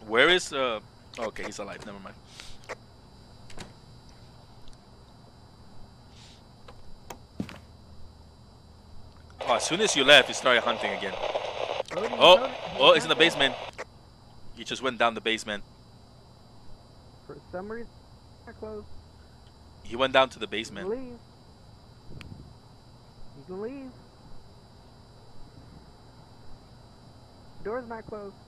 Where is okay, he's alive. Never mind. Oh, as soon as you left, he started hunting again. Oh, oh, it's in the basement. He just went down the basement. For some reason, not closed. He went down to the You basement. can leave. You can leave. Door's not closed.